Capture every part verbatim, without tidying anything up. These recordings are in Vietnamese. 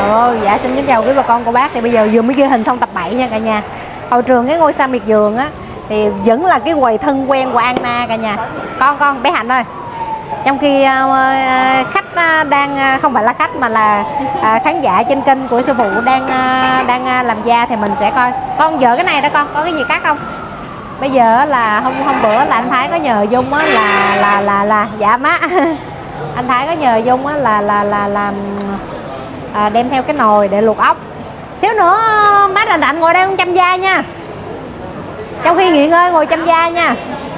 Ừ, dạ xin kính chào quý bà con cô bác. Thì bây giờ vừa mới ghi hình xong tập bảy nha cả nhà. Hậu trường cái ngôi sao miệt vườn á thì vẫn là cái quầy thân quen của Anna cả nhà. Con con bé Hạnh ơi. Trong khi uh, khách uh, đang uh, không phải là khách mà là uh, khán giả trên kênh của sư phụ đang uh, đang uh, làm da thì mình sẽ coi. Con vợ cái này đó con, có cái gì cắt không? Bây giờ là hôm hôm bữa là anh Thái có nhờ Dung á là là là là dạ má. Anh Thái có nhờ Dung á là là là làm à, đem theo cái nồi để luộc ốc. Xíu nữa má rành rành ngồi đây con chăm da nha. Trong khi nghỉ ngơi ngồi chăm da nha.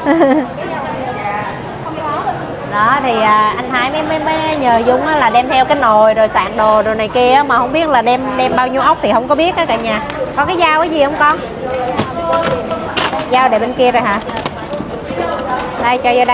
Đó thì à, anh Thái mới, mới, mới nhờ Dung á là đem theo cái nồi rồi soạn đồ rồi này kia, mà không biết là đem đem bao nhiêu ốc thì không có biết á cả nhà. Có cái dao cái gì không con? Dao để bên kia rồi hả? Đây cho vô đây.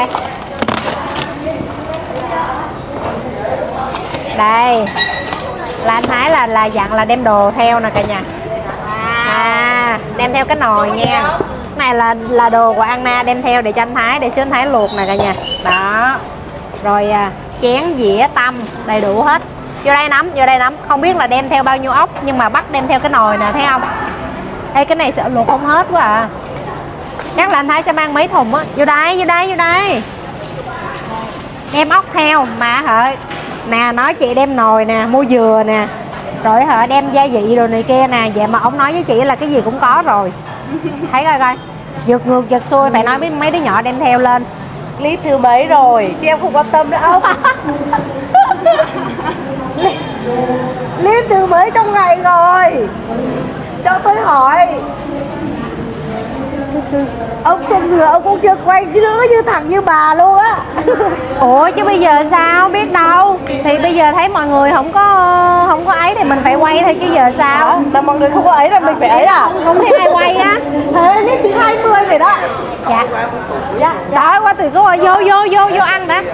Đây là anh Thái là là dặn là đem đồ theo nè cả nhà. À, đem theo cái nồi nha. Cái này là là đồ của Anna đem theo để cho anh Thái, để xíu anh Thái luộc nè cả nhà. Đó. Rồi à, chén dĩa tăm đầy đủ hết. Vô đây nắm, vô đây nắm. Không biết là đem theo bao nhiêu ốc nhưng mà bắt đem theo cái nồi nè, thấy không? Ê, cái này sợ luộc không hết quá à. Chắc là anh Thái sẽ mang mấy thùng á. Vô đây, vô đây, vô đây. Đem ốc theo mà hả? Nè, nói chị đem nồi nè, mua dừa nè, rồi hả đem gia vị rồi này kia nè. Vậy mà ông nói với chị là cái gì cũng có rồi. Thấy coi coi, giật ngược giật xuôi, phải nói với mấy đứa nhỏ đem theo lên. Clip thứ mấy rồi, chị em không quan tâm nữa không? Clip thứ mấy trong ngày rồi, cho tôi hỏi. Ông không dừa, ông cũng chưa quay giữ như thằng như bà luôn á. Ủa chứ bây giờ sao biết đâu. Thì bây giờ thấy mọi người không có không có ấy thì mình phải quay thôi chứ giờ sao. À, là mọi người không có ấy là mình phải ấy à? Không thấy ai quay á. Thế nít thứ hai mươi rồi đó. Dạ. Dạ, đói quá tuyệt quá. Vô vô vô vô ăn đã.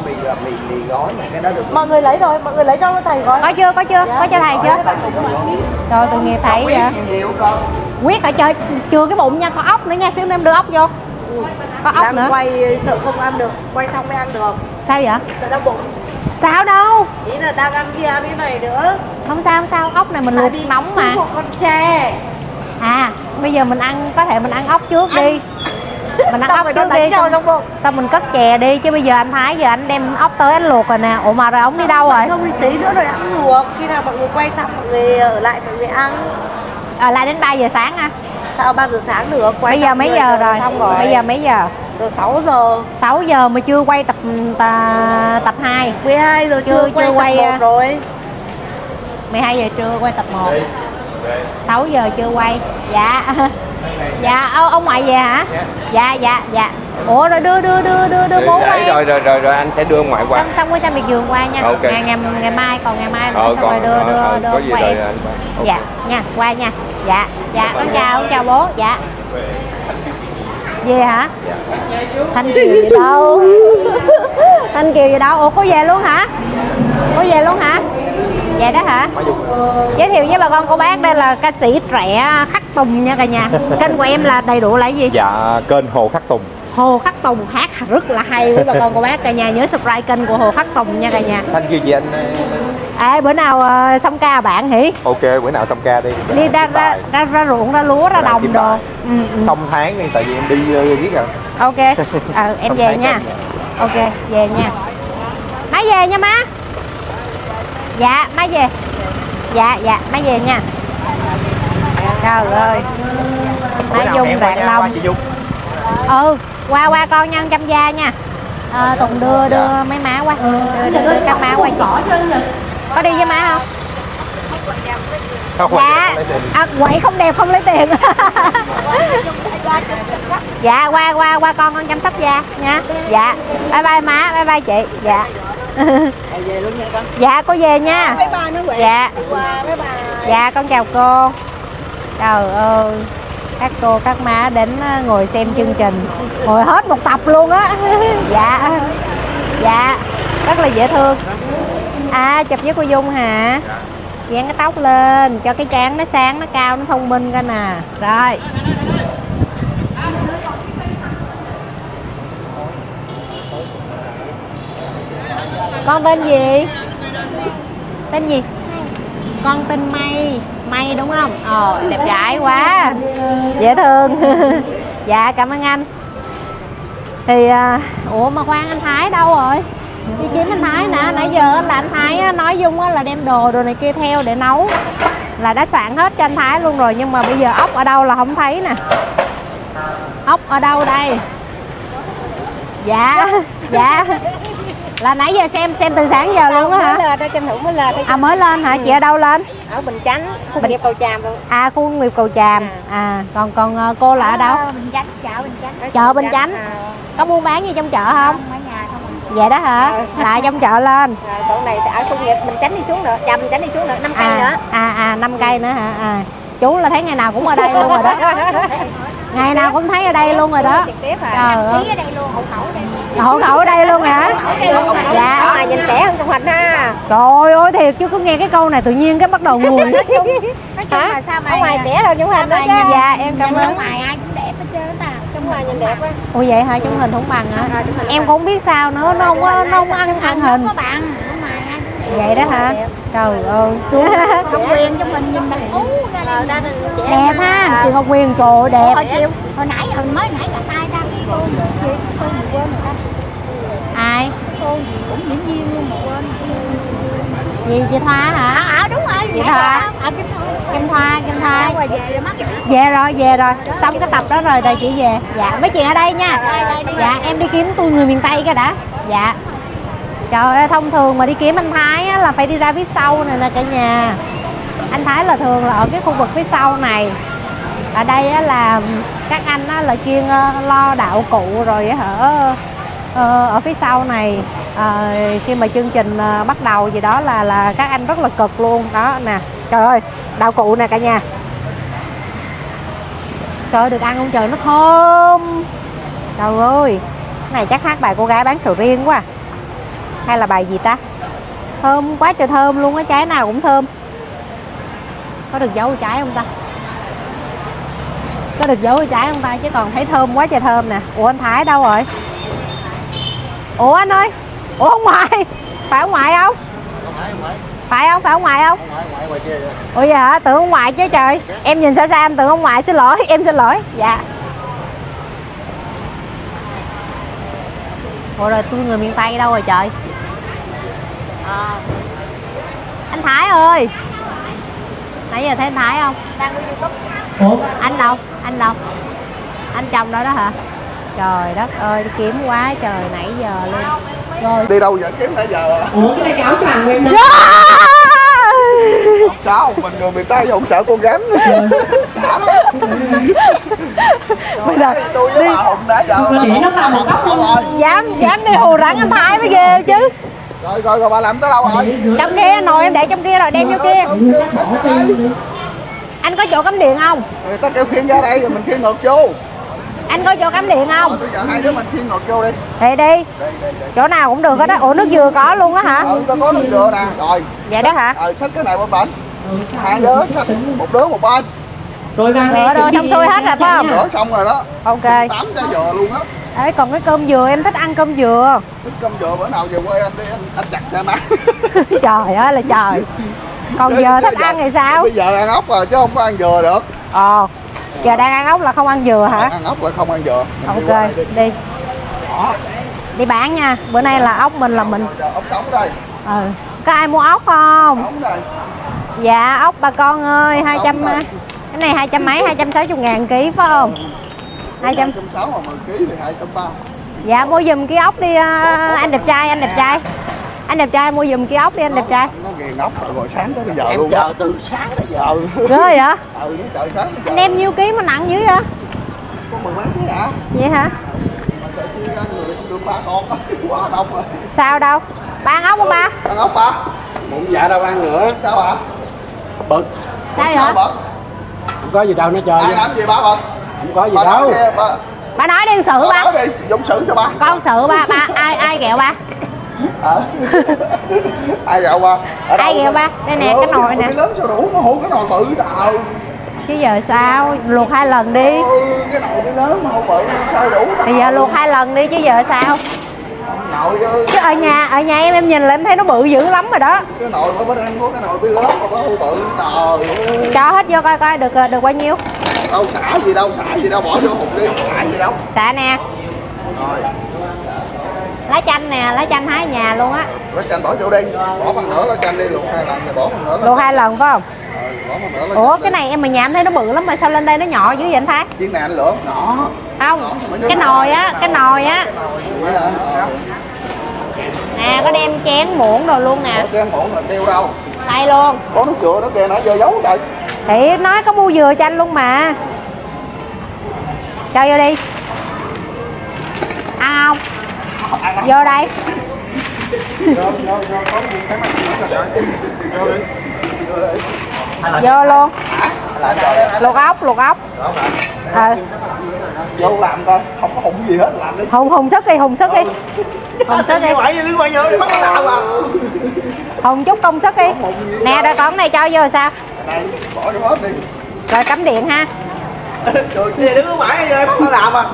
Mọi người lấy rồi, mọi người lấy cho thầy gói. Có chưa, có chưa? Có cho thầy chưa? Rồi tội nghiệp thầy vậy. Quyết ở chơi chưa cái bụng nha, có ốc nữa nha, xíu nữa em đưa ốc vô. Có ốc đang nữa. Quay sợ không ăn được, quay xong mới ăn được. Sao vậy? Sợ đau bụng. Sao đâu? Ý là đang ăn kia ăn cái này nữa. Không sao không sao, ốc này mình luộc nóng mà. Một con tre. À, bây giờ mình ăn có thể mình ăn ốc trước ăn. Đi. Mình ăn ốc trước đi. Xong, trong bụng. Xong mình cất chè đi, chứ bây giờ anh Thái giờ anh đem ốc tới anh luộc rồi nè. Ủa mà rồi ông đi đâu rồi? Không, đi tí nữa rồi ăn luộc. Khi nào mọi người quay xong mọi người ở lại mọi người ăn. Ở lại đến ba giờ sáng à? Sao ba giờ sáng được? Quay bây giờ mấy giờ, giờ rồi? Xong rồi. Bây giờ mấy giờ? Từ sáu giờ. sáu giờ mà chưa quay tập ta, tập hai. mười hai giờ chưa, chưa quay, chưa quay tập một rồi. mười hai giờ trưa quay tập một. sáu giờ chưa quay. Dạ. Dạ ông, ông ngoại về hả? Dạ dạ dạ. Ủa rồi đưa đưa đưa đưa đưa bố qua. Rồi rồi rồi rồi anh sẽ đưa ngoại qua. Xong xong qua sang biệt vườn qua nha. Okay. Ngày ngày ngày mai còn ngày mai nữa ờ, xong còn, rồi đưa ờ, đưa ờ, đưa có gì qua rồi em. anh okay. Dạ nha, qua nha. Dạ dạ con chào con chào bố. Dạ. Về hả? Dạ. Thanh Kiều gì đâu. Thanh Kiều gì đâu. Ủa cô về luôn hả? Cô về luôn hả? Vậy đó hả? Giới thiệu với bà con cô bác, đây là ca sĩ trẻ Khắc Tùng nha cả nhà. Kênh của em là đầy đủ là gì? Dạ, kênh Hồ Khắc Tùng. Hồ Khắc Tùng hát rất là hay với bà con cô bác cả nhà, nhớ subscribe kênh của Hồ Khắc Tùng nha cả nhà. Thanh Kiều gì anh? À, bữa nào uh, xong ca bạn hỉ? Ok, bữa nào xong ca đi. Đi ra ra, ra ra ruộng, ra lúa, ra đồng đồ. Ừ, ừ. Xong tháng đi, tại vì em đi uh, viết rồi. Ok, ờ, em về nha. Ok, về nha. Má về nha má. Dạ, má về. Dạ, dạ, má về nha. Trời ơi. Má Dung rạng lòng. Ừ, qua qua con nhân chăm da nha. À, Tùng đưa đưa dạ. mấy má qua. Đưa, đưa, đưa các má qua chị. Có đi với má không? Không, dạ. À, quậy không đẹp không lấy tiền. Dạ, qua qua qua con con chăm sóc da nha. Dạ. Bye bye má, bye bye chị. Dạ. Về luôn nha con. Dạ cô về nha. Bye bye nữa. Dạ. Bye bye. Dạ con chào cô. Trời ơi, các cô các má đến ngồi xem chương trình, ngồi hết một tập luôn á. Dạ. Dạ, rất là dễ thương. À, chụp với cô Dung hả? Dán cái tóc lên cho cái trán nó sáng, nó cao, nó thông minh coi nè. Rồi. Con tên gì? Tên gì? con tên May. May đúng không? Ờ, đẹp gái quá, dễ thương. Dạ cảm ơn anh. Thì à, ủa mà khoan, anh Thái đâu rồi? Đi kiếm anh Thái nè. Nãy giờ là anh Thái á, nói Dung á, là đem đồ đồ này kia theo để nấu, là đã soạn hết cho anh Thái luôn rồi. Nhưng mà bây giờ ốc ở đâu là không thấy nè. Ốc ở đâu đây? Dạ dạ là nãy giờ xem xem từ sáng giờ luôn á hả? Mới lên, tranh thủ mới lên. À mới lên hả? Chị ở đâu lên? Ở Bình Chánh, khu công nghiệp Cầu Tràm luôn. À khu công nghiệp Cầu Tràm. À còn còn uh, cô là ở đâu? Bình Chánh, chợ Bình Chánh. Chợ Bình Chánh. À. Có buôn bán gì trong chợ không? Ở nhà không. Vậy đó hả? À. Là trong chợ lên. À, còn này ở khu công nghiệp Bình Chánh đi xuống nữa, Tràm Bình Chánh đi xuống nữa, năm cây à, nữa. À à năm cây nữa hả? À chú là thấy ngày nào cũng ở đây luôn rồi đó. Ngày nào cũng thấy ở đây luôn rồi đó. Trời ơi. Ở đây luôn, hộ khẩu đây. Hộ khẩu ở đây luôn hả? Dạ. Ở ngoài nhìn trẻ hơn trong hình ha. Trời ơi thiệt chứ, cứ nghe cái câu này tự nhiên cái bắt đầu ngồi. Hả? Sao mày ở ngoài trẻ hơn trong hình đó chứ? Dạ em cảm ơn. Ngoài ai cũng đẹp hết trơn ta. Trong ngoài nhìn đẹp quá. Ủa vậy hả? Trong hình không bằng hả? À, em cũng không biết sao nữa, nó không có nó không có ăn ăn hình. Không có bằng. Vậy đó hả? Trời ơi. Ngọc Quyền trong mình nhìn bằng ú ra. Đẹp ha. Chị Ngọc Quyền trời ơi đẹp. Hồi chiều, hồi nãy hồi mới nãy gặp ai ra cái cô chị cô gì quên rồi đó. Ai? Cô gì cũng diễn viên luôn mà quên. Gì chị Thoa hả? À, à đúng rồi. Chị Thoa. À Kim Thoa. Kim Thoa, Kim Thoa. Rồi về rồi mất. Về rồi, về rồi. Xong cái tập đó rồi rồi chị về. Dạ mấy chuyện ở đây nha. Dạ em đi kiếm tôi người miền Tây cái đã. Dạ. Trời ơi, thông thường mà đi kiếm anh Thái á, là phải đi ra phía sau này nè cả nhà. Anh Thái là thường là ở cái khu vực phía sau này. Ở đây á, là các anh á, là chuyên uh, lo đạo cụ rồi ở uh, ở phía sau này. Uh, khi mà chương trình uh, bắt đầu gì đó là là các anh rất là cực luôn đó nè. Trời ơi, đạo cụ nè cả nhà. Trời ơi, được ăn không trời, nó thơm. Trời ơi, cái này chắc hát bài cô gái bán sầu riêng quá à. Hay là bài gì ta? Thơm quá trời thơm luôn á, trái nào cũng thơm. Có được giấu trái không ta? Có được giấu trái không ta? Chứ còn thấy thơm quá trời thơm nè. Ủa anh Thái đâu rồi? Ủa anh ơi? Ủa ông ngoại? Phải ông ngoại không? Phải không? Phải ông ngoại không? Ủa vậy hả? Tưởng ông ngoại chứ trời. Em nhìn xa xa em tưởng ông ngoại, xin lỗi, em xin lỗi. Dạ. Ủa rồi tôi người miền Tây đâu rồi trời? À. Anh Thái ơi, nãy giờ thấy anh Thái không? Đang đi YouTube. Ủa? Anh đâu? Anh đâu? Anh chồng đó đó hả? Trời đất ơi, đi kiếm quá trời nãy giờ luôn. Rồi. Đi đâu vậy? Kiếm nãy giờ à? Ủa cái này cái áo choàng em nè. Sao? Mình người miền Tây không sợ con gắn. Bây giờ tôi với bà Hùng đã giờ Mà để nó vào một góc luôn rồi. Dám dám đi hù rắn anh Thái mới ghê chứ. Rồi rồi rồi bà làm tới đâu rồi? Trong kia nồi em để trong kia rồi đem vô kia. Anh có chỗ cắm điện không? Người ta kêu khiêng ra đây rồi mình khiêng ngược vô. Anh có chỗ cắm điện không? Bây giờ hai đứa mình khiêng ngược vô đi. Thì đi. Đây, đây, đây. Chỗ nào cũng được hết đó. Ủa nước dừa có luôn á hả? Ừ, ta có nước dừa nè. Rồi. Vậy đó hả? Ờ, xách cái này bên bên. Hai đứa xách một đứa một bên. Rồi vàng Rửa rồi xong xuôi hết rồi phải không? Rửa xong rồi đó. Ok. Tám trái dừa luôn á. Đấy, còn cái cơm dừa em thích ăn cơm dừa. Thích cơm dừa bữa nào về quê anh đi anh, anh chặt cho em ăn. Trời ơi là trời. Còn giờ thích ăn thì sao? Bây giờ ăn ốc rồi chứ không có ăn dừa được. Ờ. Giờ đang ăn ốc là không ăn dừa hả? Ăn ốc là không ăn dừa. Mình Ok, đi. đi. Đó. Đi bán nha. Bữa nay là ốc mình là mình. Giờ ốc sống đây. Ừ. Có ai mua ốc không? Sống đây. Dạ ốc bà con ơi, hai trăm cái này hai trăm mấy, hai trăm sáu mươi ngàn ký phải không? hai trăm sáu mươi mà mười ký thì hai trăm ba mươi. Dạ mua giùm cái ốc đi anh đẹp trai, anh đẹp trai. Anh đẹp trai mua giùm cái ốc đi anh đẹp trai. Nó ghiền ốc rồi, rồi sáng tới bây giờ em luôn. chờ từ sáng tới giờ. Ghê vậy? Ừ, nó chờ sáng tới giờ. Anh em nhiêu ký mà nặng dữ vậy? Có mười mấy ký hả? Vậy hả? Mà sẽ chia ra người được ba con quá đông rồi. Sao đâu? Ba ăn ốc không ba? Ăn ốc ba. Bụng dạ đâu ăn nữa. Sao hả? Bực. Sao Sao vậy? bận? Không có gì đâu nó chơi. Ai làm gì ba bận? Không có gì Ba đâu. nói đi, ba. Ba nói đi xử Ba ba. nói đi, dùng xử cho ba. Con xử ba, ba ai ai ghẹo ba? Hả? Ai ghẹo ba? Ở Ai đâu? ghẹo ba? Đây nè cái nồi nè. Cái lớn sao đủ, nó hụ cái nồi bự trời. Chứ giờ sao? Luộc hai lần đi. Ừ, cái nồi cái lớn mà hụ bự sao đủ. Bây giờ luộc hai lần đi chứ giờ sao? Nồi nội chứ. Chứ ở nhà ở nhà em em nhìn là em thấy nó bự dữ lắm rồi đó. Cái nồi ở bên em có cái nồi bia lớn mà có hưu bự. Trời ơi. Cho hết vô coi coi được được bao nhiêu. Đâu xả gì đâu, xả gì đâu, bỏ vô hụt đi, xả gì đâu. Xả nè. Rồi. Lá chanh nè, lá chanh hái nhà luôn á. Lá chanh bỏ vô đi, bỏ phần nữa lá chanh đi, luộc hai lần rồi bỏ phần nữa. Luộc hai lần phải không? Rồi, bỏ phần nữa lá Ủa chanh cái đi. này em mà nhà em thấy nó bự lắm mà sao lên đây nó nhỏ dữ vậy anh Thái? Chiên này anh lửa nhỏ. Không, cái nồi á, cái nồi á. Vậy hả? Ờ. Nè có đem chén muỗng đồ luôn nè. Có chén muỗng là tiêu đâu. Đây luôn. Có nước dừa đó kìa, nãy giờ giấu trời. Thì nói có mua dừa cho anh luôn mà. Cho vô đi. Ăn không? Vô đây. Vô, vô, vô, có gì cái mặt nữa trời. Vô đi. Vô đi. Vô luôn. Làm cho đây. Luộc ốc, luộc ốc. Ừ. Vô làm coi, không có hụng gì hết, làm đi. Hùng hùng sức đi, hùng sức đi. Hùng sức đi. Quậy đứng quay vô đi, bắt tao mà. Hùng chút công sức đi. Nè rồi con này cho vô rồi sao? Đây, bỏ vô hết đi. Rồi cắm điện ha. Trời kia đứng mãi đây bắt tao làm à.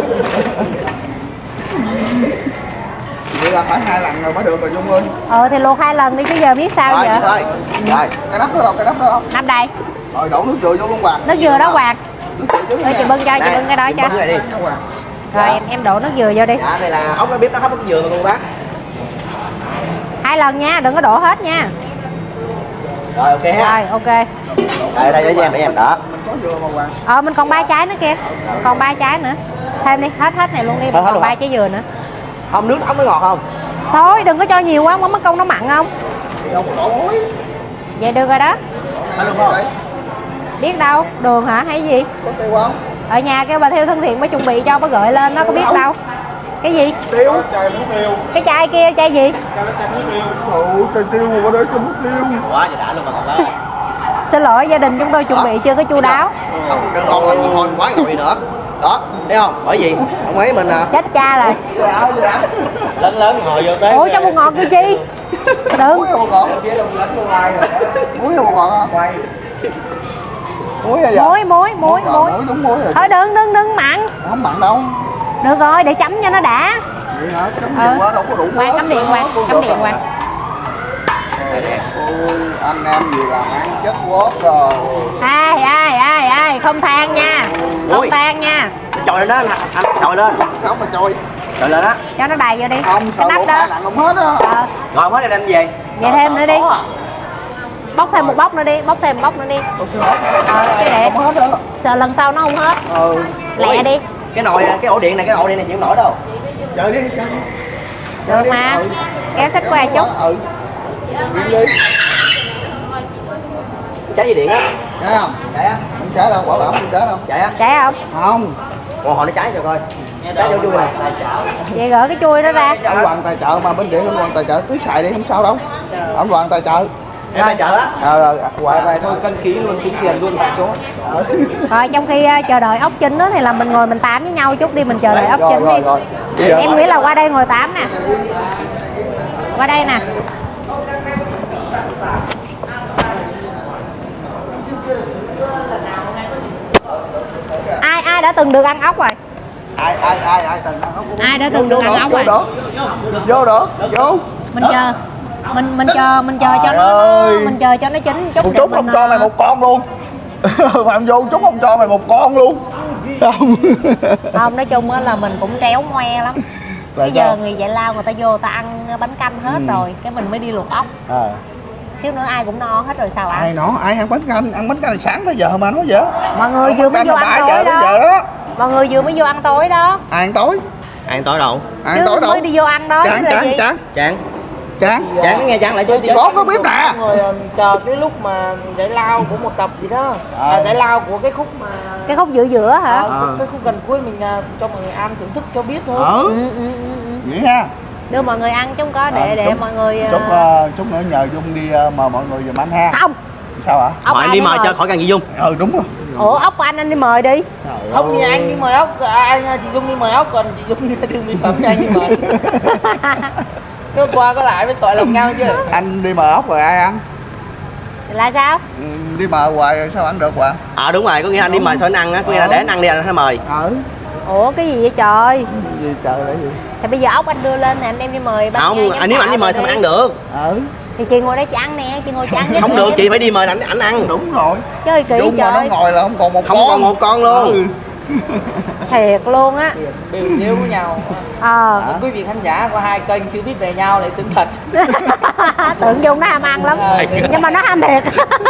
Vậy là phải hai lần rồi mới được rồi Dung ơi. Ờ thì luộc hai lần đi chứ giờ biết sao giờ. Rồi, rồi. Cái nắp đó đâu, cái nắp đó đâu. Nắp đây. Rồi đổ nước dừa vô luôn Hoàng. Nước dừa đó Hoàng. Nước dừa chứ. Thôi chị bưng cho, chị bưng cái đó cho. Đi. Rồi em em đổ nước dừa vô đi. Dạ, đây là ốc nó bếp nó hấp nước dừa mà cô bác. Hai lần nha, đừng có đổ hết nha. Rồi ok ha. Rồi ok. Đây đây để cho em để em đó. Mình có dừa mà Hoàng. Ờ mình còn ba trái nữa kìa. Còn ba trái nữa. Thêm đi, hết hết này luôn đi, mình Hết còn luôn ba hả? trái dừa nữa. Không nước ốc nó ngọt không? Thôi đừng có cho nhiều quá, mất công nó mặn không? Đâu có đổ muối. Vậy được rồi đó. Hay luôn không? Biết đâu, đường hả hay gì? Có tiêu không? Ở nhà kêu bà Thiêu thân thiện mới chuẩn bị cho, mới gửi lên, nó có biết đâu. Cái gì? Tiêu. Chai nước tiêu. Cái chai kia, chai gì? Chai nước tiêu. Ồ, chai tiêu mà có để cho nước tiêu. Quá trời đã luôn mà cô bác. Xin lỗi gia đình chúng tôi chuẩn bị chưa có chu đáo. Ốc đang ngon làm gì thôi quá ngồi nữa. Đó, thấy không? Bởi vì ông ấy mình à, Chết cha rồi. Dạ, dạ. lớn lớn ngồi vô tới. Ủa cho bột ngọt vô chi? Đừng. Muối hay bột ngọt? Muối hay bột ngọt hả? Muối hay vậy? Muối, muối, muối, Rồi, muối. muối đúng muối rồi. Thôi đừng, đừng, đừng mặn. Không mặn đâu. Được rồi, để chấm cho nó đã. Vậy hả? Chấm Ừ. nhiều quá đâu có đủ muối. Hoàng cắm điện Hoàng, cắm điện Hoàng. Ôi, anh em gì là ăn chất quất rồi. Ai, ai, ai, ai, không than nha. Không Ui. than nha. Chọi lên đó anh, anh chọi lên. Sao mà trôi? Chọi lên đó. Cho nó đầy vô đi. Không, Cái sợ nắp bộ đó. hai lần không hết á. Ờ, Rồi mới đem về. vậy thêm nữa đi. Có à? Bóc thêm một bóc nữa đi, bóc thêm một bóc nữa đi. Không hết. Ờ, chứ để Không hết á. sợ lần sau nó không hết. Ừ. Lẹ Ui. đi. Cái nồi cái ổ điện này, cái ổ điện này chịu nổi đâu. Chơi đi, chơi đi. Được mà. Ừ. Kéo xích qua chút. Ừ. Điện đi. Trái dây điện á. Thấy không? Chạy á. Không trái đâu, bảo đảm không trái đâu. Chạy á. Chạy không? Không. Còn hồi nó cháy cho coi. Trái vô chui này. Vậy gỡ cái chui đó ra. Ông Hoàng tài trợ mà bên điện ông Hoàng tài trợ cứ xài đi không sao đâu. Ông Hoàng tài trợ. Em tài trợ á. Ờ rồi, hoài này thôi. Cân ký luôn, tính tiền luôn tại chỗ. Rồi trong khi uh, chờ đợi ốc chín đó thì là mình ngồi mình tám với nhau chút đi, mình chờ đợi ốc Rồi, chín rồi, đi. rồi. Bây giờ- Em nghĩ là qua đây ngồi tám nè. Qua đây nè. Ai ai đã từng được ăn ốc rồi? ai ai ai ai từng ăn ốc. Ai đã từng được ăn ốc rồi? Vô vô được vô. Mình chờ. Mình mình chờ mình chờ cho Trời nó ơi. mình chờ cho nó chín chút. Một để chút mình, không cho ờ, mày một con luôn. Phạm vô chút không cho mày một con luôn. Không. Không, nói chung á là mình cũng tréo ngoe lắm. Tại Bây giờ sao? người dạy lao người ta vô người ta ăn bánh canh hết Ừ. rồi, cái mình mới đi luộc ốc. À. Xíu nữa ai cũng no hết rồi sao Ai ăn? nó ai ăn bánh canh, ăn bánh canh sáng tới giờ mà nói vậy. Mọi người Ăn vừa bánh mới canh vô là ăn ba giờ tối đến đó. giờ đó. Mọi người vừa mới vô ăn tối đó. Ai ăn tối? Ăn tối đâu? Ai Chứ ăn tối đâu? mới đi vô ăn đó. Chán chứ là chán gì? chán Chán. chán. Chán nó nghe chán lại chứ. Có có bếp nè. Rồi ờ, chờ cái lúc mà giải lao của một tập gì đó. Ờ. À, giải lao của cái khúc mà Cái khúc giữa giữa hả? ờ, Ờ. cái khúc gần cuối mình ờ, cho mọi người ăn thưởng thức cho biết thôi. Ừ. Ừ, ừ, ừ, ừ. Vậy ha. Đưa mọi người ăn chứ không có để Ờ, để chút- mọi người Chút ờ, uh, chút nữa nhờ Dung đi uh, mời mọi người giùm anh ha. không. Sao hả? Ốc Mời ai đi để mời cho khỏi cần gì Dung. Ừ đúng rồi. Ủa ốc của anh anh đi mời đi. Trời Không thì ơi. anh đi mời ốc, à, anh chị Dung đi mời ốc, còn chị Dung đi đưa mỹ phẩm cho anh đi mời. Cứ qua có lại mới tội lòng nhau chứ. Anh đi mời ốc rồi ai ăn? Là sao? Ừ, đi mời hoài rồi sao ăn được hoài? Ờ đúng rồi, có nghĩa là anh đi mời sao anh ăn á, có nghĩa là để anh ăn đi anh phải mời. Ừ. Ủa cái gì vậy trời? Gì trời là gì? Thì bây giờ ốc anh đưa lên thì anh đem đi mời bác. Không, anh nếu mà anh đi mời sao mà ăn được? Ừ. Thì chị ngồi đây chị ăn nè, chị ngồi chị ăn với Không em. được, chị phải đi mời ảnh ảnh ăn. Đúng rồi. Chơi kỳ Dung mà nó trời. ngồi là không còn một Không con. còn một con luôn. Ừ. Thiệt luôn á. Đều đều với nhau. Ờ. Hả? Quý vị khán giả của hai kênh chưa biết về nhau lại tưởng thật. Tưởng Dung nó ham ăn lắm. Ờ, Nhưng mà nó ham thiệt.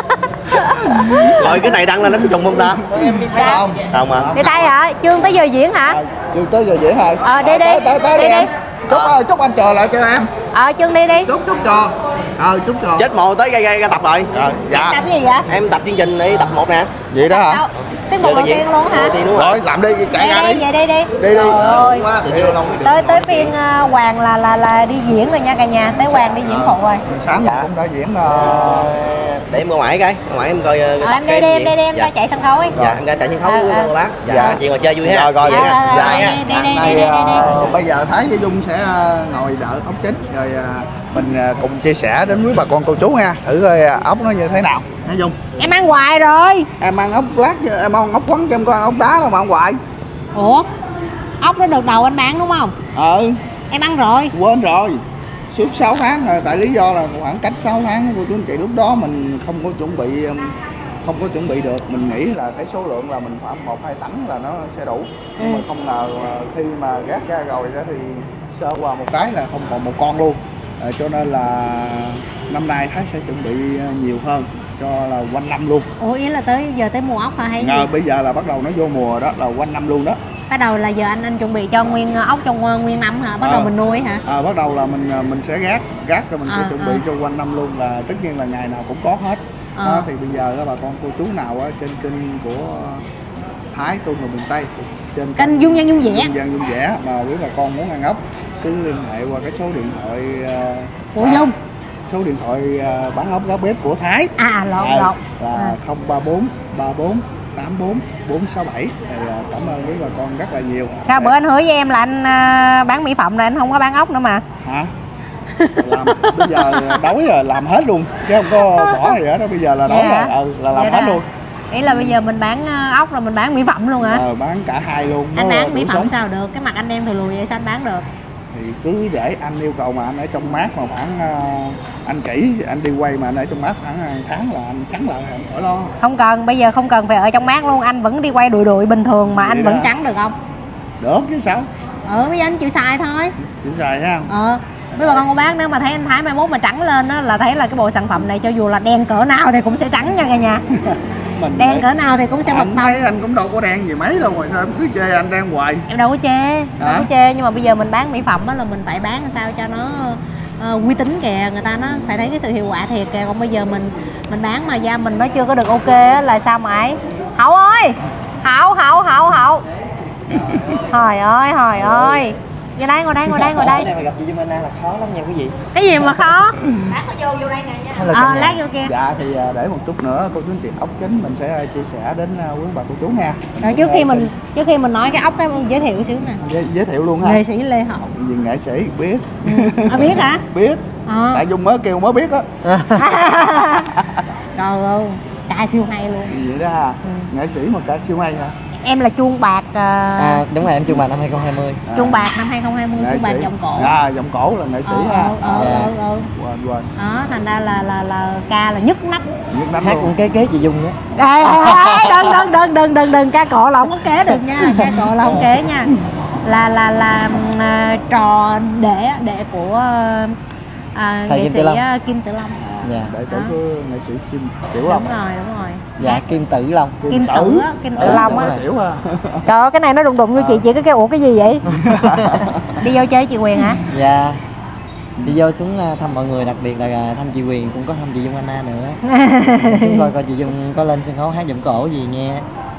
Rồi cái này đăng lên nó có trùng không ta? Rồi em đi thấy Không. Không mà. Đi tay hả? Chương tới giờ diễn hả? À, chưa tới giờ diễn rồi. Ờ, đi đi. Tới tới tới Đi đi đi. em. Chúc ơi, chúc anh chờ lại cho em. Ờ Chương đi đi. Chúc chúc chờ. Ờ chúc chờ. Chết mồ tới ra, ra, ra tập rồi. Rồi, dạ. Làm gì vậy? Em tập chương trình đi, tập một nè. Vậy đó hả? Đâu? Tiết mục đầu tiên luôn hả? Đầu tiên đúng rồi. Rồi làm đi, chạy ra Đi đi. đi, về đi đi. Đi đi. Trời ơi. Quá, tự nhiên không biết Tới tới phiên ờ, Hoàng là là là đi diễn rồi nha cả nhà. Tới Hoàng đi diễn phụ rồi. Sáng Dạ. mà cũng đã diễn ờ, để em ra ngoài cái, ra ngoài em coi. Ờ, em đi đi em đi đi em ra chạy sân khấu ấy. Dạ, em ra chạy sân khấu Ờ, với ờ. cô bác. Dạ, Dạ. chị ngồi chơi vui ha. Rồi, rồi, Dạ, vậy Ờ, dạ, ờ, nha. đi đi đi này, đi đi đi. ờ, bây giờ Thái với Dung sẽ ờ, ngồi đợi ốc chính rồi ờ, mình ờ, cùng chia sẻ đến với bà con cô chú nha, thử coi ờ, ốc nó như thế nào hả Dung? Em ăn hoài rồi. Em ăn ốc lát chứ, em ăn ốc quấn cho em coi ốc đá đâu mà ăn hoài. Ủa? Ốc nó được đầu anh bán đúng không? Ờ, Em ăn rồi. quên rồi. Suốt sáu tháng rồi, tại lý do là khoảng cách sáu tháng cô chú anh chị, lúc đó mình không có chuẩn bị um, không có chuẩn bị được, mình nghĩ là cái số lượng là mình khoảng một hai tấn là nó sẽ đủ, nhưng Ừ. mà không ngờ ờ, khi mà gác ra rồi đó thì sơ qua một cái là không còn một con luôn. Ờ, cho nên là năm nay Thái sẽ chuẩn bị ờ, nhiều hơn cho là quanh năm luôn. Ủa ý là tới giờ tới mùa ốc hả hay gì? Ờ, bây giờ là bắt đầu nó vô mùa đó là quanh năm luôn đó. Bắt đầu là giờ anh anh chuẩn bị cho nguyên ốc trong ờ, nguyên năm hả? Bắt đầu Ờ. mình nuôi hả? À, bắt đầu là mình mình sẽ gác gác rồi mình sẽ À, chuẩn à. bị cho quanh năm luôn, là tất nhiên là ngày nào cũng có hết. À. Đó, thì bây giờ các bà con cô chú nào á trên kênh của Thái tôi người miền Tây, trên Kênh Dung Dân Dung Dẻ. Dung Dân Dung Dẻ mà quý bà con muốn ăn ốc cứ liên hệ qua cái số điện thoại ờ, Của Dung. số điện thoại ờ, bán ốc gác bếp của Thái. À lộn Ờ, lộn. là À. không ba bốn ba bốn tám bốn bốn sáu bảy. Thì ờ, cảm ơn quý bà con rất là nhiều. Sao bữa anh hứa với em là anh ờ, bán mỹ phẩm rồi anh không có bán ốc nữa mà. Hả? Làm bây giờ đói rồi làm hết luôn chứ không có bỏ gì hết đó, bây giờ là đói Vậy hả? rồi, ừ, là làm Vậy hết đó. luôn. Ý là bây giờ mình bán ờ, ốc rồi mình bán mỹ phẩm luôn hả? Ờ, bán cả hai luôn. Anh nó bán mỹ đủ phẩm sống. sao được? Cái mặt anh đen thùi lùi vậy sao anh bán được? Thì cứ để anh yêu cầu mà anh ở trong mát mà khoảng ờ, anh kỹ anh đi quay mà anh ở trong mát khoảng hàng tháng là anh trắng lại anh khỏi lo. Không cần, bây giờ không cần phải ở trong mát luôn, anh vẫn đi quay đùi đùi bình thường mà Vậy anh đó. vẫn trắng được không? Được chứ sao, Ừ bây giờ anh chịu xài thôi. xịn xài ha. Ờ với bà con cô bác nếu mà thấy anh Thái mai mốt mà trắng lên á là thấy là cái bộ sản phẩm này cho dù là đen cỡ nào thì cũng sẽ trắng nha cả nhà. Mình Đen để- cỡ nào thì cũng sẽ mập anh tông. thấy anh cũng đâu có đen gì mấy đâu mà sao em cứ chê anh đen hoài. Em đâu có chê, đâu Hả? có chê, nhưng mà bây giờ mình bán mỹ phẩm á là mình phải bán làm sao cho nó ờ, uy tín kìa, người ta nó phải thấy cái sự hiệu quả thiệt kìa, còn bây giờ mình mình bán mà da mình nó chưa có được ok á là sao mà ấy. Hậu ơi, Hậu Hậu Hậu Hậu. Trời ơi, trời ơi. Ngồi đây, ngồi đây, ngồi đây, ngồi đây. Này mà gặp chị Dung Anna là khó lắm nha quý vị. Cái gì mà khó? Hay là Ờ cả nhà? lát vô kia. Dạ thì à, để một chút nữa cô chú anh chị ốc chính mình sẽ chia sẻ đến à, quý bà cô chú nha. Rồi trước khi mình trước khi mình nói cái ốc cái mình giới thiệu xíu nè. giới, giới thiệu luôn ha. Nghệ sĩ Lê Hậu. Vì nghệ sĩ biết Ừ. À, biết hả? biết. Ờ. Tại Dung mới kêu mới biết á. Trời ơi, ca siêu hay luôn. Vậy đó ha. Ừ. Nghệ sĩ mà ca siêu hay hả? Em là chuông bạc uh, À đúng rồi, em chung bài năm hai không hai không. À, chuông bạc năm hai không hai không, nghệ chuông bạc sĩ. giọng cổ. À giọng cổ là nghệ sĩ Ờ, ha. ờ, ờ, À, ờ, ờ. quên quên. Đó, thành ra là là là ca là nhức nách. Nhức nách Hát luôn. cũng kế kế chị Dung á. Ê, ê, đừng đừng đừng đừng đừng đừng ca cổ là không có kế được nha, ca cổ là không kế nha. Là là là à, trò đệ đệ của à, Thầy nghệ Kim sĩ Tử Long. à, Kim Tử Long. Dạ. Để tử Đó. của nghệ sĩ Kim Tiểu Long. Đúng rồi, đúng rồi. Dạ, Hát Kim Tử Long. Kim Tử á, Kim Tử Ừ, Long đúng á. rồi. Tiểu ha. Trời ơi, cái này nó đụng đụng vô chị, chị cứ kêu ủa cái gì vậy? Đi vô chơi chị Quyền hả? Dạ. Đi vô xuống à, thăm mọi người, đặc biệt là à, thăm chị Quyền, cũng có thăm chị Dung Anna nữa. Xuống coi coi chị Dung có lên sân khấu hát giọng cổ gì nghe.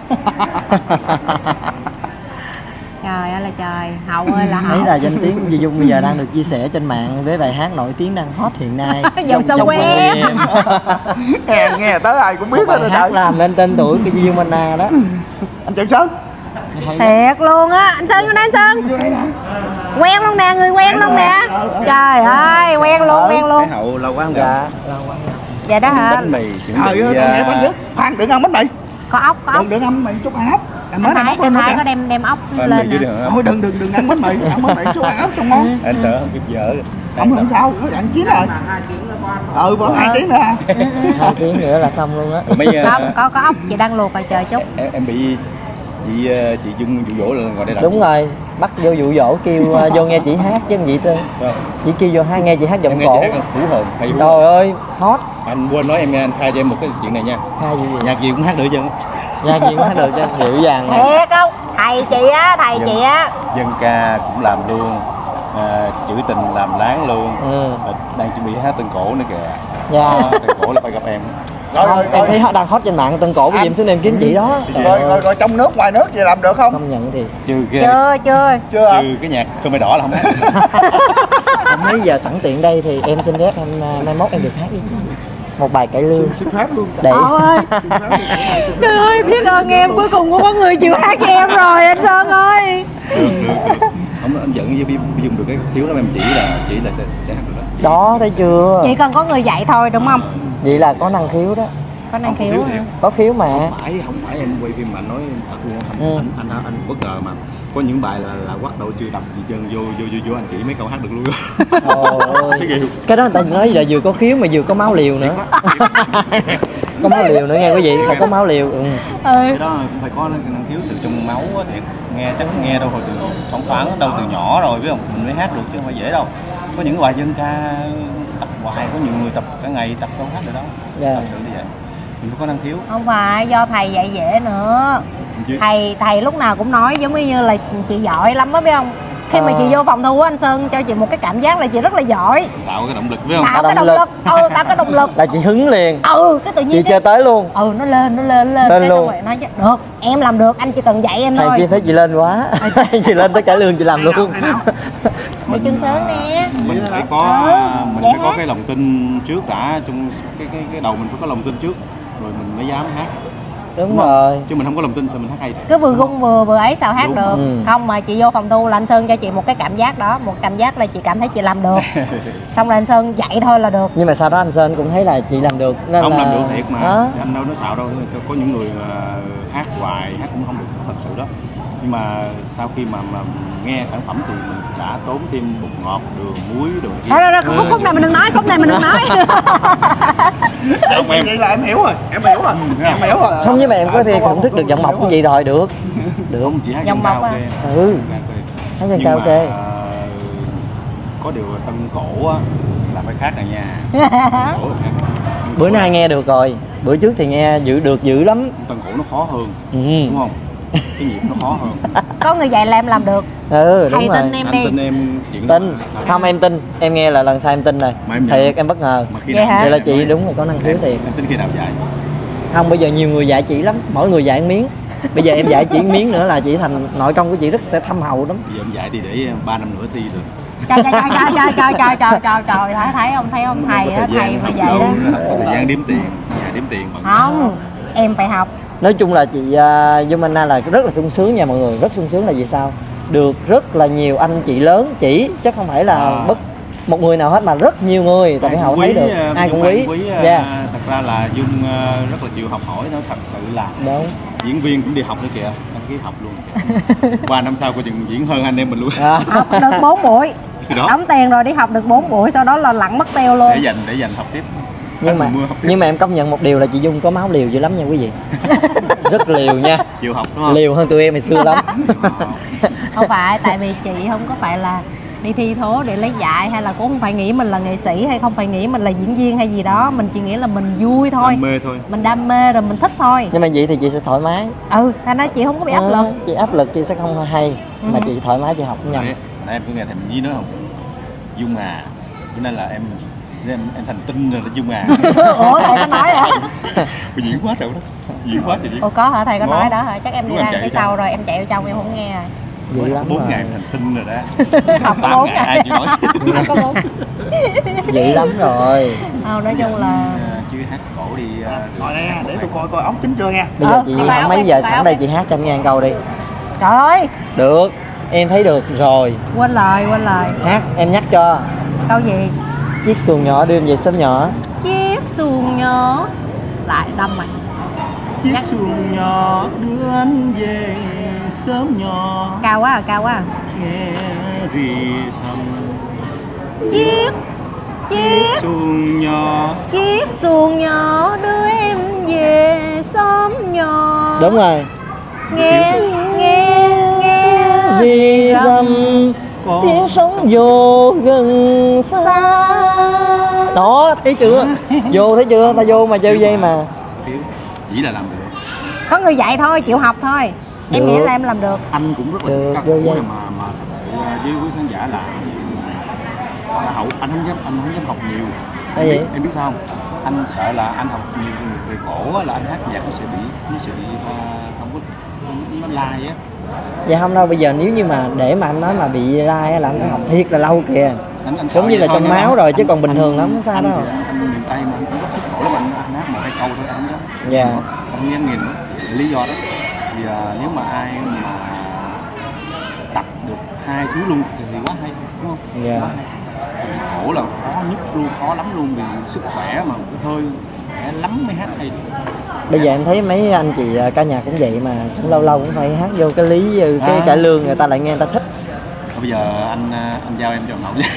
Trời ơi là trời, Hậu ơi là Hậu. Thấy là danh tiếng của chị Dung bây giờ đang được chia sẻ trên mạng với bài hát nổi tiếng đang hot hiện nay. Dòng sông Sông Quen. Quen. nghe nghe tới ai cũng Một biết bài hết hát rồi. làm lên tên tuổi của chị Dung Anna đó. Anh Trần Sơn. Thiệt luôn á, anh Sơn vô đây anh Sơn. Vô đây nè. Quen luôn nè, người quen luôn nè. Trời ơi, quen luôn, quen luôn. Hậu lâu quá không gặp. Dạ, lâu quá. Vậy đó hả? Bánh mì chuẩn Trời bị ơi, con nghe bánh à, nước. Khoan, đừng ăn bánh mì. Có ốc, có ốc. Đừng đừng ăn bánh mì chút ăn ốc. Em mới đem ốc lên nữa Thái kìa. có đem đem ốc Ăn lên mì chứ nè. đừng Thôi đừng đừng đừng ăn bánh mì, ăn bánh mì chú ăn ốc xong ngon. anh sợ không kịp vợ. Không không sao, nó dặn chín rồi. Ừ, vẫn hai tiếng nữa à. Hai tiếng nữa là xong luôn á. Mấy Không, có có ốc chị đang luộc rồi, chờ chút. em, em bị chị chị Dung dụ dỗ là ngồi đây làm Đúng rồi, bắt vô dụ dỗ kêu uh, vô nghe chị hát chứ gì trơn. Vâng. Chị kêu vô hai nghe chị hát giọng Em nghe cổ. chị hát hú hồn hay hú Trời hồn. ơi, hot. Anh quên nói em nghe anh khai cho em một cái chuyện này nha. Hai gì vậy? Nhạc gì cũng hát được chứ. Nha chị cũng hát được cho dịu dàng. Thiệt không? Thầy chị á, thầy Dân- chị á. Dân ca cũng làm luôn, à, trữ tình làm láng luôn. Ừ. À, đang chuẩn bị hát tân cổ nữa kìa. Dạ. À, tân cổ là phải gặp em. Rồi Không, rồi em rồi. thấy hot đang hot trên mạng Tân Cổ, bây giờ em xuống em kiếm chị đó. Trời Rồi ơi, rồi rồi trong nước ngoài nước vậy làm được không? công nhận thì Trừ cái Chưa, chưa. Chưa hả? trừ cái nhạc Khmer Đỏ là không hát. em thấy giờ sẵn tiện đây thì em xin phép em uh, mai mốt em được hát với chị một bài cải lương Xin phép luôn. để Ôi ơi. Xin phép luôn. Trời ơi, biết ơn em, cuối cùng cũng có người chịu hát cho em rồi anh Sơn ơi. Được, được, được. Không, anh giận với dùng được cái thiếu đó em chỉ là chỉ là sẽ, sẽ hát được đó. đó thấy chưa, Chỉ cần có người dạy thôi đúng không? vậy là có năng khiếu đó, Có năng Không, khiếu thiếu hả? thiệt. có khiếu mà. Không phải không phải em quay phim mà anh nói thật luôn anh, Ừ. anh, anh, anh, anh bất ngờ mà có những bài là là quắt đầu chưa tập gì trơn, vô vô vô vô anh chỉ mấy câu hát được luôn. Trời ơi. Thấy ghê. Cái đó người ta nói là vừa có khiếu mà vừa có máu liều nữa. Có máu liều nữa nghe quý vị, phải có máu liều. Ừ. Cái đó cũng phải có năng khiếu từ trong máu á, thiệt nghe chắc nghe đâu hồi từ thoáng thoáng đâu từ nhỏ rồi biết không, mình mới hát được chứ không phải dễ đâu. Có những bài dân ca tập hoài, có nhiều người tập cả ngày tập đâu hát được đâu. Dạ. Thật sự như vậy mình phải có năng khiếu. Không phải do thầy dạy dễ nữa. Chứ Thầy thầy lúc nào cũng nói giống như là chị giỏi lắm á biết không? Khi mà Ờ. chị vô phòng thu của anh Sơn cho chị một cái cảm giác là chị rất là giỏi. tạo cái động lực biết không. Tạo cái động động lực. lực. Ừ, tạo cái động lực. Là chị hứng liền, Ừ, cái tự nhiên chị cái chơi tới luôn. ừ nó lên nó lên lên Lên cái luôn. xong rồi nói chứ được em làm được, anh chỉ cần dạy em Thầy thôi. kia thấy chị lên quá, chị lên tới cải lương chị làm luôn. Thầy Trương Sướng nè. Mình phải có Ừ, mình dễ phải có hát. cái lòng tin trước đã, trong cái cái cái đầu mình phải có lòng tin trước rồi mình mới dám hát. Đúng Đúng không? rồi. Chứ mình không có lòng tin sao mình hát hay được. Cứ vừa gung vừa vừa ấy sao hát Đúng. được. Ừ. Không mà chị vô phòng thu là anh Sơn cho chị một cái cảm giác đó, một cảm giác là chị cảm thấy chị làm được. Xong rồi anh Sơn dạy thôi là được. Nhưng mà sau đó anh Sơn cũng thấy là chị làm được nên Không là... làm được thiệt mà. Đó. Anh đâu nói xạo đâu, có, có những người mà hát hoài hát cũng không được thật sự đó. Nhưng mà sau khi mà, mà nghe sản phẩm thì mình đã tốn thêm bột ngọt, đường, muối, đồ kia. Thôi rồi rồi khúc, khúc này mình đừng nói, khúc này mình đừng nói. Không, em Vậy là em hiểu rồi, em hiểu rồi, em hiểu rồi. Không, nhưng mà em có thể thưởng thức được giọng mộc của chị rồi, được. Được. không chỉ hát Dòng dân mộc cao à. ok. Ừ. Ok. Hát dân Nhưng cao mà, ok. ờ, có điều là tân cổ á là phải khác này nha. Tân cổ là khác. Tân Bữa cổ nay là- nghe được rồi, bữa trước thì nghe giữ được dữ lắm. tân cổ nó khó hơn, Ừ. đúng không? Cái nhịp nó khó hơn. Có người dạy là em làm được. Ừ, đúng Thầy rồi. tin em Anh đi. tin em chuyện đó Tin. mà. Không, em tin. Em nghe là lần sau em tin rồi. Mà em nhận. Thiệt, em bất ngờ. Mà khi Vậy nào hả? Vậy là em chị nói- đúng là có năng khiếu em, thiệt. em tin khi nào dạy. Không, bây giờ nhiều người dạy chị lắm, mỗi người dạy một miếng. Bây giờ em dạy chị một miếng nữa là chị thành nội công của chị rất sẽ thâm hậu lắm. Bây giờ em dạy đi để ba năm nữa thi rồi. Trời trời trời trời trời trời trời trời trời thấy thấy không thấy không thầy Có á, thời thầy gian mà học dạy đó. đâu, có thời gian đếm tiền, nhà đếm tiền bằng. Không, em phải học. Nói chung là chị uh, Dung Anna là rất là sung sướng nha mọi người, rất sung sướng là vì sao? Được rất là nhiều anh chị lớn chỉ, chứ không phải là À. bất một người nào hết mà rất nhiều người, tại vì họ thấy được, à, ai cũng Dung quý. An quý. Dạ. à, Thật ra là Dung à, rất là chịu học hỏi, nó thật sự là Đúng. diễn viên cũng đi học nữa kìa, đăng ký học luôn kìa. Qua năm sau coi chừng diễn hơn anh em mình luôn. À. Học được bốn buổi. Thì đó, Đóng tiền rồi đi học được bốn buổi, sau đó là lặn mất tiêu luôn. để dành để dành học tiếp. nhưng mà Mùa mưa học tiếp. nhưng mà em công nhận một điều là chị Dung có máu liều dữ lắm nha quý vị. Rất liều nha, Chịu học đúng không? liều hơn tụi em ngày xưa lắm. Không phải, tại vì chị không có phải là đi thi thố để lấy dạy, hay là cũng không phải nghĩ mình là nghệ sĩ, hay không phải nghĩ mình là diễn viên hay gì đó. Mình chỉ nghĩ là mình vui thôi, Đam mê thôi. mình đam mê rồi mình thích thôi. Nhưng mà vậy thì chị sẽ thoải mái. Ừ, thành ra chị không có bị áp lực. Ờ, chị áp lực chị sẽ không hay, Ừ. mà chị thoải mái chị học cũng nhanh. Nãy nãy em có nghe thằng Nhi nói không? Dung à, cho nên là em em, em thành tinh rồi đó Dung à. Ủa thầy có nói hả? Bị diễn quá trời đó, diễn quá trời diễn. Ủa có hả, thầy có Có. nói đó hả? Chắc em đi Đúng, em ra chạy phía sao? sau rồi em chạy vô trong em không nghe rồi. Dữ lắm Bốn rồi. ngày em thành tinh rồi đó. Học có Tám bốn ngày ai ngày. chịu nói. Có bốn. Dữ lắm rồi. Ờ, nói chung là À, chứ hát cổ đi. à, Ngồi đây để tôi coi coi ống chín chưa nha. Bây giờ Ờ, chị đi vào không mấy em, giờ vào sẵn đây em. chị hát cho em nghe câu đi. trời ơi, Được, em thấy được rồi. quên lời quên lời. Hát em nhắc cho. Câu gì? Chiếc xuồng nhỏ đưa em về sớm nhỏ. Chiếc xuồng nhỏ lại đâm mày. chiếc xuồng nhỏ đưa anh về sớm nhỏ. Cao quá à, cao quá à. Nghe rì thầm Chiếc Chiếc xuồng nhỏ. Chiếc xuồng nhỏ đưa em về xóm nhỏ. Đúng rồi. Nghe nghe nghe Rì rầm tiếng sóng vô gần xa. Đó, thấy chưa? Vô thấy chưa? Ta vô mà chơi dây mà. Thiếu, chỉ là làm được. Có người dạy thôi, chịu học thôi. Em Được. nghĩ là em làm được. Anh cũng rất là Được, các vô cụ dây. mà mà thật sự với quý khán giả là là hậu anh không dám anh không dám học nhiều. Tại Em biết, vậy? em biết sao không? Anh sợ là anh học nhiều về cổ á, là anh hát nhạc nó sẽ bị nó sẽ bị uh, không có nó lai á. Dạ không đâu, bây giờ nếu như mà để mà anh nói mà bị lai á là anh phải học thiệt là lâu kìa. Anh, anh Giống như là vậy thôi, trong nhưng mà máu rồi, anh- chứ còn bình anh- thường lắm, không sao anh đâu. thì Anh miền Tây mà anh cũng rất thích cổ lắm, anh, anh hát một hai câu thôi anh không dám. Dạ. Anh không dám nghìn nữa. Lý do đó thì à, nếu mà ai mà tập được hai thứ luôn thì, thì quá hay, đúng không? Dạ. Quá hay. Thì cổ là khó nhất luôn, khó lắm luôn, vì sức khỏe mà hơi khỏe lắm mới hát hay. Bây giờ em thấy mấy anh chị à, ca nhạc cũng vậy mà, cũng lâu lâu cũng phải hát vô cái lý cái À. cải lương, người ta lại nghe người ta thích. Bây giờ anh à, anh giao em cho hậu nha.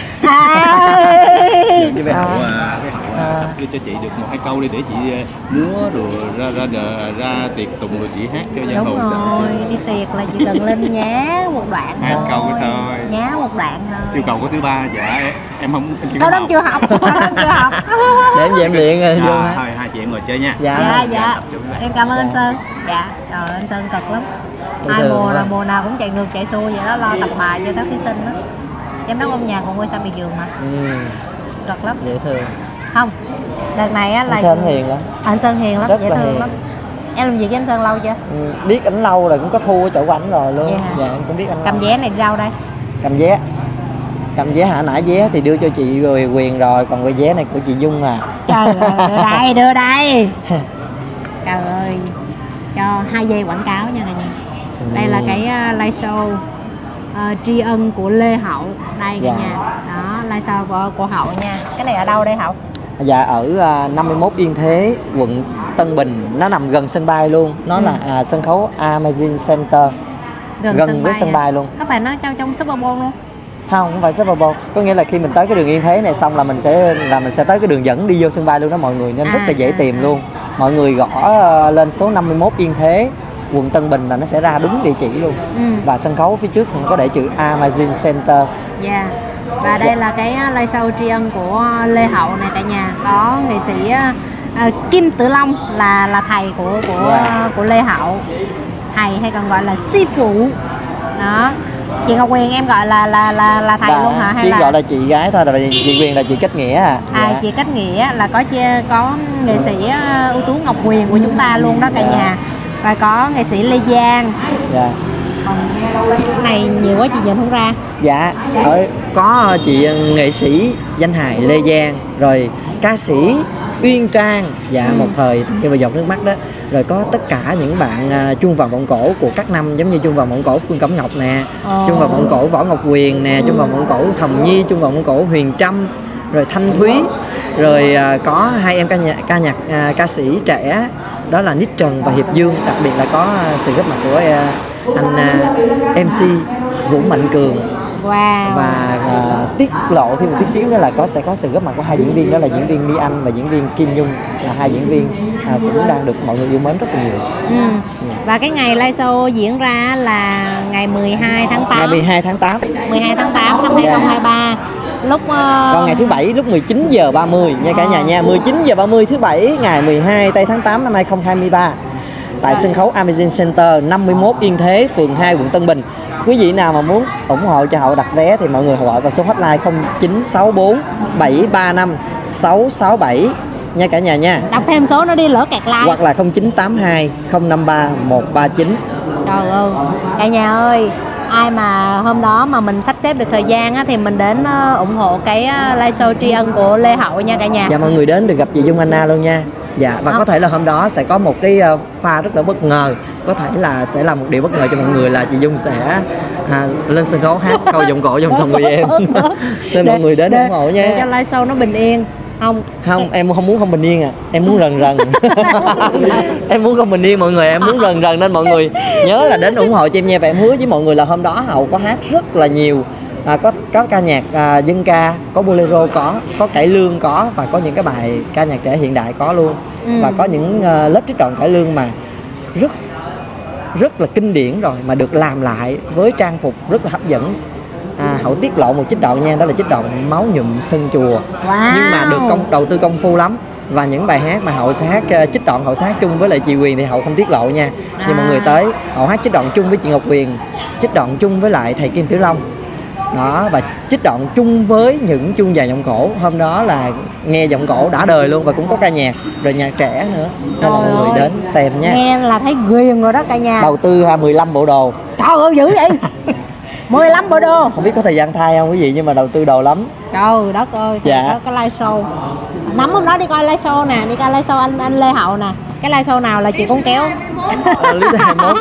À. Giờ cái bé hậu À. à, cái hậu À. à, tập cho chị được một hai câu đi để chị à, múa rồi ra ra ra, ra tiệc tùng rồi chị hát cho giang hồ Đúng sợ rồi, chứ. đi tiệc là chỉ cần lên nhá một đoạn Hát câu thôi. Nhá một đoạn thôi. Yêu cầu của thứ ba dạ em, em không em chưa Câu có đó em chưa học, câu đó em chưa học. Để em về em luyện rồi vô à, hát. thôi hai chị em ngồi chơi nha. Dạ. Dạ dạ. tập trung lại. Em cảm ơn anh Dạ. Sơn. Dạ, trời ơi, anh Sơn cực lắm. Bình Hai thường mùa là thôi. mùa nào cũng chạy ngược chạy xuôi vậy đó, lo tập bài cho các thí sinh đó. Giám đốc âm nhạc của ngôi sao miệt vườn mà, Ừ, cực lắm. dễ thương. Không, đợt này á là Anh Sơn hiền lắm. anh Sơn hiền lắm, Rất dễ là thương hiền. lắm. Em làm việc với anh Sơn lâu chưa? Ừ, biết ảnh lâu rồi, cũng có thu ở chỗ của ảnh rồi luôn. Dạ. Dạ em cũng biết anh Cầm lâu. vé này đi đâu đây? Cầm vé. Cầm vé hả? Nãy vé thì đưa cho chị rồi quyền rồi, còn cái vé này của chị Dung à. Trời ơi, đưa đây, đưa đây. Trời ơi, cho hai giây quảng cáo nha cả nhà. Đây là cái uh, live show uh, tri ân của Lê Hậu. Đây cả Dạ. nhà. Đó, live show của, của Hậu nha. Cái này ở đâu đây Hậu? Dạ ở à, năm mươi mốt Yên Thế, quận Tân Bình, nó nằm gần sân bay luôn. Nó Ừ. là à, sân khấu Amazing Center, gần với sân à? bay luôn. Có phải nó trong trong Super Bowl luôn? Không, không phải Super Bowl. Có nghĩa là khi mình tới cái đường Yên Thế này xong là mình sẽ là mình sẽ tới cái đường dẫn đi vô sân bay luôn đó mọi người, nên rất À, là dễ à, tìm à. luôn. Mọi người gõ ờ, lên số năm mươi mốt Yên Thế, quận Tân Bình là nó sẽ ra đúng địa chỉ luôn. Ừ. Và sân khấu phía trước thì có để chữ Amazing Center. Dạ. Và đây là cái uh, live show tri ân của Lê Hậu này cả nhà. Có nghệ sĩ uh, uh, Kim Tử Long là là thầy của của Dạ. của Lê Hậu. Thầy hay còn gọi là sư phụ. Đó. Chị Ngọc Huyền em gọi là là là là thầy Và luôn hả hay chỉ là gọi là chị gái thôi, rồi chị Quyền là chị kết nghĩa à. À, Dạ. chị kết nghĩa là có chia, có nghệ sĩ uh, ưu tú Ngọc Huyền của chúng ta luôn đó cả Dạ. nhà. Và có nghệ sĩ Lê Giang. Dạ. Còn cái này nhiều quá chị nhìn không ra. Dạ, ở, có chị nghệ sĩ danh hài Lê Giang, rồi ca sĩ Uyên Trang, dạ Ừ. một thời khi mà giọt nước mắt đó, rồi có tất cả những bạn à, chuông vòng vọng cổ của các năm, giống như chuông vòng vọng cổ Phương Cẩm Ngọc nè, Ồ. chuông vòng vọng cổ Võ Ngọc Quyền nè, chuông vòng vọng cổ Hồng Nhi, chuông vòng vọng cổ Huyền Trâm, rồi Thanh Thúy, rồi à, có hai em ca nhạc ca nhạc à, ca sĩ trẻ đó là Nít Trần và Hiệp Dương, đặc biệt là có à, sự góp mặt của à, anh à, em xê Vũ Mạnh Cường. Wow. Và à, tiết lộ thêm một tí xíu nữa là có sẽ có sự góp mặt của hai diễn viên, đó là diễn viên My Anh và diễn viên Kim Nhung, là hai diễn viên à, cũng đang được mọi người yêu mến rất là nhiều. Ừ. Và cái ngày live show diễn ra là ngày mười hai tháng tám. Ngày mười hai tháng tám. mười hai tháng tám năm hai không hai ba. Lúc uh... Còn ngày thứ bảy lúc mười chín giờ ba mươi nha cả nhà nha, mười chín giờ ba mươi thứ bảy ngày mười hai tây tháng tám năm hai không hai ba. Tại sân khấu Amazing Center năm mươi mốt Yên Thế, phường hai, quận Tân Bình. Quý vị nào mà muốn ủng hộ cho Hậu đặt vé thì mọi người gọi vào số hotline không chín sáu bốn bảy ba năm sáu sáu bảy nha cả nhà nha. đọc thêm số nó đi lỡ kẹt like. Hoặc là không chín tám hai không năm ba một ba chín. Trời ơi, cả nhà ơi, ai mà hôm đó mà mình sắp xếp được thời gian á, thì mình đến uh, ủng hộ cái uh, live show tri ân của Lê Hậu nha cả nhà. Dạ mọi người đến được gặp chị Dung Anna luôn nha. Dạ, và Không. có thể là hôm đó sẽ có một cái uh, pha rất là bất ngờ. Có thể là sẽ là một điều bất ngờ cho mọi người là chị Dung sẽ à, lên sân khấu hát câu giọng cổ trong sông người em. Nên mọi người đến để, ủng hộ để nha. cho live show nó bình yên. Không. Không, em không muốn không bình yên à, em muốn rần rần. Em muốn không bình yên mọi người, em muốn rần rần nên mọi người nhớ là đến ủng hộ cho em nha. Và em hứa với mọi người là hôm đó Hậu có hát rất là nhiều, à, có có ca nhạc à, dân ca, có bolero có, có cải lương có, và có những cái bài ca nhạc trẻ hiện đại có luôn. Ừ. Và có những uh, lớp trích đoạn cải lương mà rất rất là kinh điển rồi mà được làm lại với trang phục rất là hấp dẫn. À, Hậu tiết lộ một trích đoạn nha, đó là trích đoạn Máu Nhuộm Sân Chùa. Wow. Nhưng mà được công đầu tư công phu lắm. Và những bài hát mà Hậu sẽ hát uh, trích đoạn Hậu sẽ hát chung với lại chị Quyền thì Hậu không tiết lộ nha. À. Nhưng mọi người tới Hậu hát trích đoạn chung với chị Ngọc Quyền, trích đoạn chung với lại thầy Kim Tử Long đó, và trích đoạn chung với những chuông dài giọng cổ. Hôm đó là nghe giọng cổ đã đời luôn, và cũng có ca nhạc rồi nhạc trẻ nữa, nên là mọi người đến xem nha. Nghe là thấy ghiền rồi đó cả nhà. Đầu tư ha mười lăm bộ đồ. Trời ơi dữ vậy. mười lăm bộ đồ. Không biết có thời gian thai không quý vị, nhưng mà đầu tư đồ lắm. Trời đất ơi, dạ. Có cái live show. Nắm hôm đó đi coi live show nè, đi coi live show anh anh Lê Hậu nè. Cái live show nào là chị cũng kéo. À, lý do hai mươi mốt.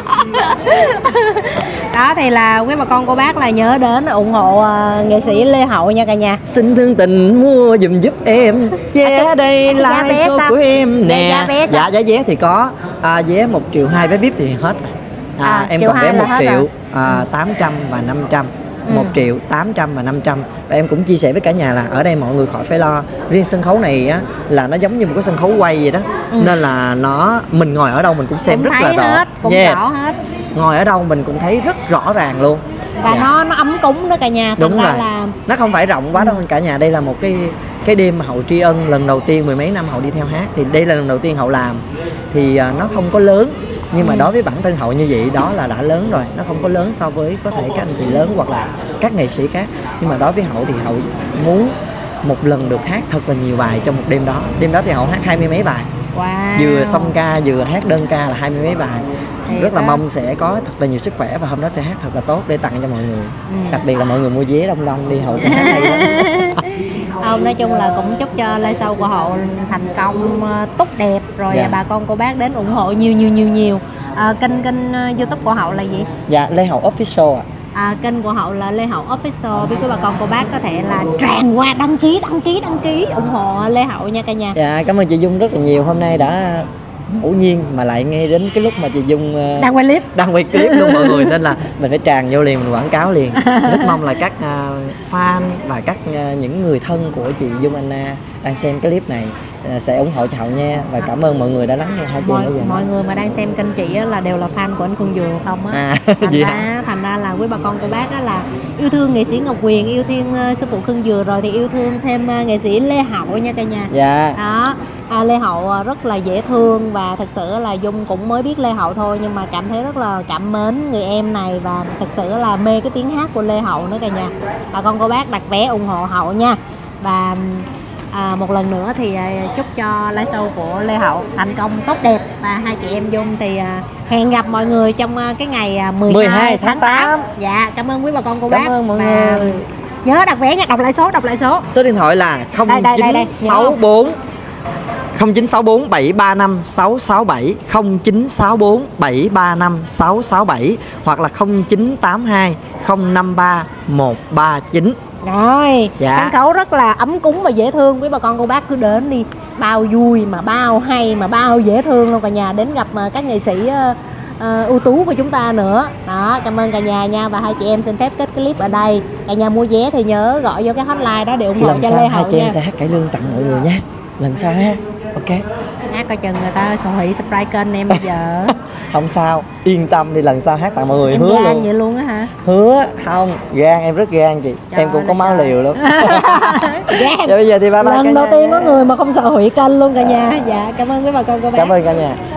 Đó thì là quý bà con cô bác là nhớ đến ủng hộ uh, nghệ sĩ Lê Hậu nha cả nhà. Xin thương tình mua giùm giúp em vé à, đây là số sao? Của em nè. Giá vé dạ giá vé thì có à, vé một triệu hai, vé vê i pê thì hết. À, à, em còn vé một triệu à, tám trăm và năm trăm. Ừ. một triệu tám trăm và năm trăm. Và em cũng chia sẻ với cả nhà là ở đây mọi người khỏi phải lo. Riêng sân khấu này á là nó giống như một cái sân khấu quay vậy đó. Ừ. Nên là nó mình ngồi ở đâu mình cũng xem cũng rất là rõ. Hết, cũng yeah. rõ hết. Ngồi ở đâu mình cũng thấy rất rõ ràng luôn. Và dạ. nó nó ấm cúng đó cả nhà. Đúng rồi. Là nó không phải rộng quá đâu cả nhà. Đây là một cái cái đêm mà Hậu tri ân lần đầu tiên mười mấy năm Hậu đi theo hát, thì đây là lần đầu tiên Hậu làm. Thì uh, nó không có lớn, nhưng mà ừ. đối với bản thân Hậu như vậy đó là đã lớn rồi. Nó không có lớn so với có thể các anh chị lớn hoặc là các nghệ sĩ khác, nhưng mà đối với Hậu thì Hậu muốn một lần được hát thật là nhiều bài trong một đêm đó. Đêm đó thì Hậu hát hai mươi mấy bài. Wow. Vừa song ca vừa hát đơn ca là hai mươi mấy bài. Thì rất là đó. Mong sẽ có thật là nhiều sức khỏe và hôm đó sẽ hát thật là tốt để tặng cho mọi người. Ừ. Đặc biệt là mọi người mua vé đông đông đi, Hậu sẽ hát hay lắm. Không, nói chung là cũng chúc cho live show của Hậu thành công tốt đẹp rồi. Dạ. Bà con cô bác đến ủng hộ nhiều nhiều nhiều nhiều. À, kênh kênh YouTube của Hậu là gì? Dạ Lê Hậu Official ạ. À, kênh của Hậu là Lê Hậu Official. Với quý bà con cô bác có thể là tràn qua đăng ký đăng ký đăng ký ủng hộ Lê Hậu nha cả nhà. Dạ cảm ơn chị Dung rất là nhiều, hôm nay đã ngẫu nhiên mà lại nghe đến cái lúc mà chị Dung uh, đang quay clip đang quay clip luôn mọi người, nên là mình phải tràn vô liền, mình quảng cáo liền. Rất mong là các uh, fan và các uh, những người thân của chị Dung Anna đang xem cái clip này uh, sẽ ủng hộ cho Hậu nha. Và cảm ơn mọi người đã lắng nghe hai chị. Mọi, mọi người mà đang xem kênh chị á, là đều là fan của anh Khương Dừa không á. À, thành ra hả? Thành ra là quý bà con cô bác á, là yêu thương nghệ sĩ Ngọc Quyền, yêu thương uh, sư phụ Khương Dừa rồi thì yêu thương thêm uh, nghệ sĩ Lê Hậu nha cả nhà. Dạ. Đó. À, Lê Hậu rất là dễ thương và thật sự là Dung cũng mới biết Lê Hậu thôi, nhưng mà cảm thấy rất là cảm mến người em này và thật sự là mê cái tiếng hát của Lê Hậu nữa cả nhà. Bà con cô bác đặt vé ủng hộ Hậu nha. Và à, một lần nữa thì chúc cho live show của Lê Hậu thành công tốt đẹp, và hai chị em Dung thì à, hẹn gặp mọi người trong cái ngày mười hai tháng tám. Dạ cảm ơn quý bà con cô bác. Cảm ơn mọi và người. Nhớ đặt vé nha, đọc lại số, đọc lại số. Số điện thoại là không chín sáu bốn không chín sáu bốn bảy ba năm sáu sáu bảy, không chín sáu bốn bảy ba năm sáu sáu bảy hoặc là không chín tám hai không năm ba một ba chín. Rồi, dạ. Sân khấu rất là ấm cúng và dễ thương, quý bà con cô bác cứ đến đi, bao vui mà bao hay mà bao dễ thương luôn cả nhà, đến gặp các nghệ sĩ uh, uh, ưu tú của chúng ta nữa. Đó, cảm ơn cả nhà nha, và hai chị em xin phép kết clip ở đây. Cả nhà mua vé thì nhớ gọi vô cái hotline đó để ủng hộ cho Lê Hậu nha. Lần sau hai chị em sẽ hát cải lương tặng mọi người nha. Lần sau ha. Ok. Hát coi chừng người ta sổ hủy subscribe kênh em bây giờ. Không sao, yên tâm đi, lần sau hát tặng mọi người. Em hứa gan luôn. vậy luôn á hả? Hứa, không, gan, em rất gan chị. Trời em cũng có máu liều lắm. Gan. Bây giờ thì bye bye. Lần đầu tiên có người mà không sợ hủy kênh luôn cả nhà. Dạ, cảm ơn quý bà con cô bác. Cảm ơn cả nhà.